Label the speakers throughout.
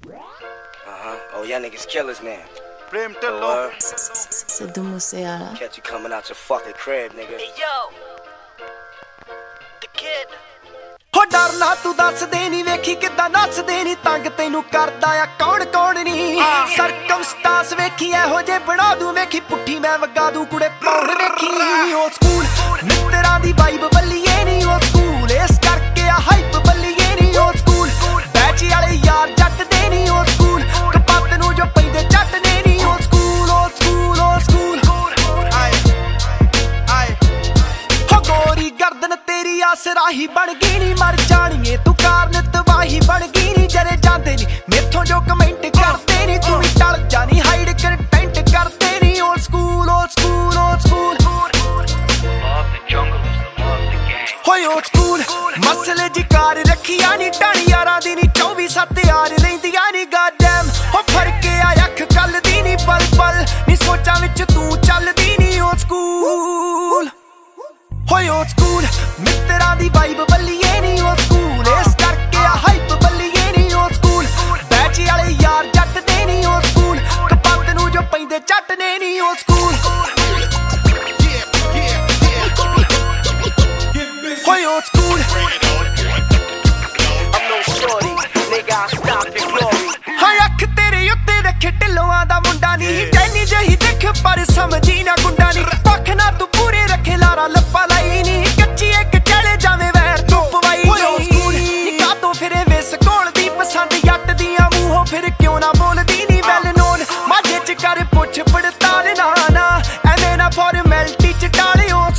Speaker 1: Oh, y'all niggas killers now.
Speaker 2: Prem Tillo.
Speaker 3: Sidhu Moosewala.
Speaker 1: Catch you coming out your fucking crib, nigga.
Speaker 4: Hey yo, the kid.
Speaker 5: ਹੋ ਡਰਨਾ ਤੂੰ ਦੱਸਦੇ ਨਹੀਂ ਵੇਖੀ ਕਿੱਦਾਂ ਨੱਚਦੇ ਨਹੀਂ ਤੰਗ ਤੈਨੂੰ ਕਰਦਾ ਆ ਕੌਣ ਕੌਣ ਨਹੀਂ ਸਰਕਮਸਟੈਂਸ ਵੇਖੀ ਇਹੋ ਜੇ ਬਣਾ ਦੂੰ ਵੇਖੀ ਪੁੱਠੀ ਮੈਂ ਵਗਾ ਦੂੰ ਕੁੜੇ ਪੌੜ ਵੇਖੀ ਉਹ ਸਕੂਲ ਮਿੱਤਰਾਂ ਦੀ ਵਾਈਬ ਬੱਲੀਏ ਨਹੀਂ ਉਹ ਸਕੂਲ ਇਸ ਕਰਕੇ ਆ ਹਾਈਪ ਬੱਲੀਏ ਨਹੀਂ ਉਹ ਸਕੂਲ ਬੈਚ ਵਾਲੇ ਯਾਰ ਜੱਟ ਦੇ ਨਹੀਂ ਉਹ ਸਕੂਲ ਕਪੱਤ ਨੂੰ ਜੋ ਪੈਂਦੇ ਜੱਟ ਨੇ ਨਹੀਂ ਉਹ ਸਕੂਲ ਉਹ ਸਕੂਲ ਉਹ ਸਕੂਲ ਹੋ ਗੋਰੀ ਗਰਦਨ ਤੇਰੀ ਆਸਰਾਹੀ ਬਣ ਗਈ ਨੀ ਮਰ ਜਾਣੀਏ ਤੂੰ ਕਾਰਨ ਤਬਾਹੀ ਬਣ ਗਈ ਨੀ ਜਰੇ ਜਾਂਦੇ ਨੀ ਮੇਥੋਂ ਜੋ ਕਮੈਂਟ ਕਰਦੇ ਨੀ ਤੂੰ ਵੀ ਟਲ ਜਾਣੀ ਹਾਈਡ ਕੰਟੈਂਟ ਕਰਦੇ ਨੀ old school old school old school ਹੋਏ ਓਲਡ ਸਕੂਲ ਮਸਲੇ ਜੀ ਕਾਰ ਰੱਖੀਆਂ ਨੀ ਢਾਣੀ ਯਾਰਾਂ ਦੀ ਨੀ 24/7 ਯਾਰ ਰਹਿੰਦੀਆਂ ਨੀ ਗਾਡਮ ਹੋ ਫਰਕੇ ਆ ਅੱਖ ਕੱਲ ਦੀ ਨੀ ਪਲ ਪਲ ਨੀ ਸੋਚਾਂ ਵਿੱਚ ਤੂੰ ਚੱਲਦੀ ਨੀ ਓਲਡ ਸਕੂਲ ਹੋਏ ਓਲਡ ਸਕੂਲ ਮਿੱਤਰਾਂ ਦੀ ਵਾਈਬ ਬੱਲੀਏ ਨੀ ਓਲਡ ਸਕੂਲ ਇਸ ਕਰਕੇ ਆ ਹਾਈਪ ਬੱਲੀਏ ਨੀ ਓਲਡ ਸਕੂਲ ਬੈਚ ਵਾਲੇ ਯਾਰ ਜੱਟ ਦੇ ਨੀ ਓਲਡ ਸਕੂਲ ਕਪੱਤ ਨੂੰ ਜੋ ਪੈਂਦੇ ਜੱਟ ਨੇ ਨੀ ਓਲਡ ਸਕੂਲ ਹੋਏ ਓਲਡ ਸਕੂਲ ਹਾਏ ਅੱਖ ਤੇਰੇ ਉੱਤੇ ਰੱਖੇ ਢਿੱਲੋਆਂ ਦਾ ਮੁੰਡਾ ਨੀ ਟੈਨੀ ਜਿਹੀ ਦੇਖ ਪਰ ਸਮਝੀ ਨਾ ਗੁੰਡਾ ਨੀ ਪੱਖ ਨਾ ਤੂੰ ਪੂਰੇ ਰੱਖੇ ਲਾਰਾ ਲੱਪਾ ਲਾਈ ਨੀ ਕੱਚੀ ਇੱਕ ਚਲੇ ਜਾਵੇਂ ਵੈਰ ਤੂੰ ਪਵਾਈ ਨੀ ਕਾਤੋਂ ਫਿਰੇ ਵਿਸ ਕੋਲ ਦੀ ਪਸੰਦ ਜੱਟ ਦੀਆਂ ਮੂੰਹੋਂ ਫਿਰ ਕਿਉਂ ਨਾ ਬੋਲਦੀ ਨੀ ਵੈਲ ਨੋਨ ਮਾਝੇ ਚ ਕਰ ਪੁੱਛ ਪੜਤਾਲ ਨਾ ਐਵੇਂ ਨਾ ਫਾਰਮੈਲਿਟੀ ਚ ਟਾਲੇ ਓ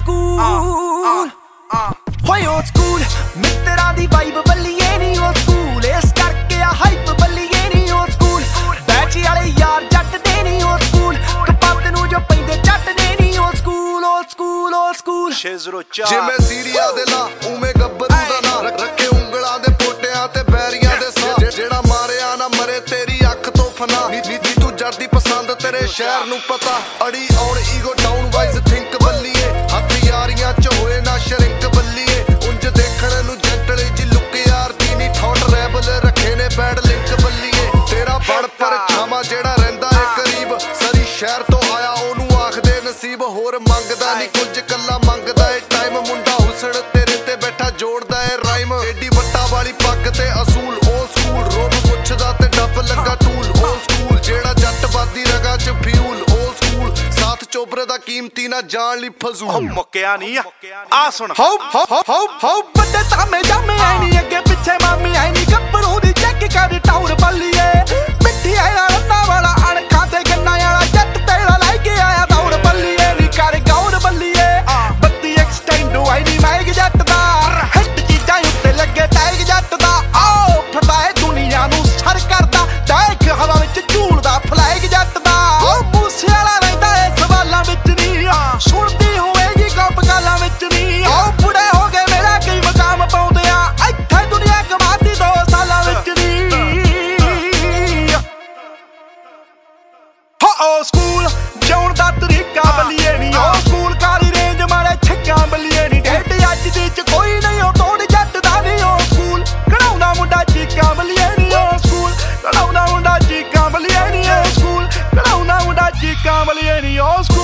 Speaker 5: ਸਕੂਲ ਹੋਏ ਓ ਸਕੂਲ ਮਿੱਤਰਾਂ ਦੀ ਵਾਈਬ ਬੱਲੀਏ ਨੀ ਓ ਸਕੂਲ ਇਸ ਕਰਕੇ ਆ ਹਾਈਪ ਬੱਲੀਏ ਨੀ ਓ ਸਕੂਲ ਬੈਚ ਵਾਲੇ ਯਾਰ ਜੱਟ ਦੇ ਨੀ ਓ ਸਕੂਲ ਕਪੱਤ ਨੂੰ ਜੋ ਪੈਂਦੇ ਜੱਟ ਨੇ ਨੀ ਓ ਸਕੂਲ ਓ ਸਕੂਲ ਓ ਸਕੂਲ
Speaker 2: 604
Speaker 6: ਜਿਵੇਂ ਸੀਰੀਆ ਦੇ ਲਾ ਉਵੇਂ ਗੱਭਰੂ ਦਾ ਨਾਂ ਰੱਖੇ ਉਂਗਲਾਂ ਦੇ ਪੋਟਿਆਂ ਤੇ ਬੈਰੀਆਂ ਦੇ ਸਾਹ ਜਿਹੜਾ ਮਾਰਿਆ ਨਾ ਮਰੇ ਤੇਰੀ ਅੱਖ ਤੋਂ ਫਨਾ ਨੀ ਤੂੰ ਜੱਟ ਦੀ ਪਸੰਦ ਤੇਰੇ ਸ਼ਹਿਰ ਨੂੰ ਪਤਾ ਅੜੀ ਔਰ ਈਗੋ ਡਾਊਨ ਵਾਈਜ਼ ਥਿੰਕ ਬੱਲੀਏ ਹੱਥ ਯਾਰੀਆਂ ਚ ਹੋਏ ਨਾ ਸ਼ਰਿੰਕ ਬੱਲੀਏ ਉਂਝ ਦੇਖਣ ਨੂੰ ਜੈਂਟਲ ਜੀ ਲੁੱਕ ਯਾਰ ਦੀ ਨੀ ਥੌਟ ਰੈਬਲ ਰੱਖੇ ਨੇ ਬੈਡ ਲਿੰਕ ਬੱਲੀਏ ਤੇਰਾ ਬੜ ਪਰ ਛਾਵਾਂ ਜਿਹੜਾ ਰਹਿੰਦਾ ਏ ਕਰੀਬ ਸਰੀ ਸ਼ਹਿਰ ਤੋਂ ਆਇਆ ਉਹਨੂੰ ਆਖਦੇ ਨਸੀਬ ਹੋਰ ਮੰਗਦਾ ਨੀ ਕੁਝ ਕੱਲਾ ਮੰਗਦਾ ਏ ਟਾਈਮ ਮੁੰਡਾ ਹੁਸਨ ਤੇਰੇ ਤੇ ਬੈਠਾ ਜੋੜਦਾ ਏ ਰਾਈਮ ਏਡੀ ਵੱਟਾ ਵਾਲੀ ਪੱਗ ਤੇ ਅਸੂਲ ਓਲਡ ਸਕੂਲ ਰੋਬ ਪੁੱਛਦਾ ਤੇ ਡੱਬ ਲੱਗਾ ਟੂਲ ਓਲਡ ਸਕੂਲ ਜਿਹੜਾ ਜੱਟ ਬਾਦੀ ਰਗਾ ਚ ਫਿਊਲ ਓਲਡ ਸਕੂਲ ਸਾਥ ਚੋਬਰੇ ਦਾ ਕੀਮਤੀ ਨਾ ਜਾਣ ਲਈ ਫਜ਼ੂਲ
Speaker 2: ਮੁੱਕਿਆ ਨਹੀਂ ਆ ਸੁਣ
Speaker 5: ਹਾਉ ਵੱਡੇ ਤਾਮੇ ਜਾਮੇ ਆਈ ਨੀ ਅੱਗੇ ਪਿੱਛੇ ਮਾਮੀ ਆਈ ਨੀ ਗੱਭਰੂ ਦੀ ਚੈੱਕ ਕਰ ਟਾਉਰ ਬੱਲੀਏ ਮਿੱਠੀ ਆਇਆ ਰੰਨਾ ਵਾਲਾ ਅਣਖਾਂ ਤੇ ਗੰਨਾ ਵਾਲਾ ਜੱਟ ਤੇਰਾ ਲੈ ਕੇ ਆਇਆ ਦੌੜ ਬੱਲੀਏ ਨੀ ਕਰ ਗੌਰ ਬੱਲੀਏ ਬੱਤੀ ਐਕਸਟੈਂਡ ਆਈ ਨੀ ਮੈਗ ਜੱਟ ਦਾ ਹਿੱਟ ਚੀਜ਼ਾਂ ਉੱਤੇ ਲੱਗੇ ਟੈਗ ਜੱਟ ਦਾ ਆਓ ਫਟਾਏ ਦੁਨੀਆ ਨੂੰ ਸਰ ਕਰਦਾ ਟੈਗ ਹਵਾ ਵਿੱਚ ਝੂਲਦਾ ਫਲੈਗ ਜੱਟ ਦਾ ਉਹ ਮੂਸੇ ਵਾਲਾ ਰਹਿੰਦਾ ਏ ਸਵਾਲਾਂ ਵਿੱਚ ਨੀ ਸੁਣਦੀ ਹੋਵੇਗੀ ਗੱਪ ਗਾਲਾਂ ਵਿੱਚ ਨੀ ਉਹ ਬੁੜੇ ਹੋ ਗਏ ਮੇਰਾ ਕਈ ਮਕਾਮ ਪਾਉਂਦੇ ਆ ਇੱਥੇ ਦੁਨੀਆ ਕਮਾਤੀ 2 ਸਾਲਾਂ ਵਿੱਚ ਨੀ ਹੋ ਸਕੂਲ ਜਿਉਣ ਦਾ ਤਰੀਕਾ ਬੱਲੀਏ ਨੀ ਉਹ ਸਕੂਲ ਕਾਲੀ ਰੇਂਜ ਮਾਰੇ ਛੱਕਾਂ ਬੱਲੀਏ ਨੀ ਡੇਟ ਅੱਜ ਦੀ ਚ ਕੋਈ ਨਹੀਂ ਉਹ ਤੋੜ ਜੱਟ ਦਾ ਨੀ ਉਹ ਸਕੂਲ ਕਢਾਉਂਦਾ ਮੁੰਡਾ ਚੀਕਾਂ ਬੱਲੀਏ ਨੀ ਉਹ ਸਕੂਲ ਕਢਾਉਂਦਾ ਮੁੰਡਾ ਚੀਕਾਂ ਬੱਲੀਏ ਨੀ ਉਹ ਸਕੂਲ ਕਢਾਉਂਦਾ ਮੁੰਡਾ ਚੀਕਾਂ ਬੱਲੀਏ ਨੀ ਉਹ ਸਕੂਲ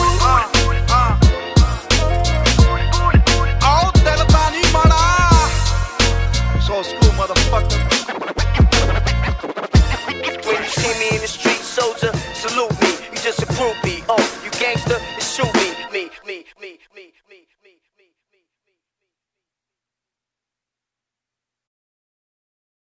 Speaker 5: ਆਓ ਦਿਲ ਤਾਂ ਨੀ ਮਾੜਾ so school motherfucker
Speaker 4: When you see me in the street, soldier, salute me. You just a groupie.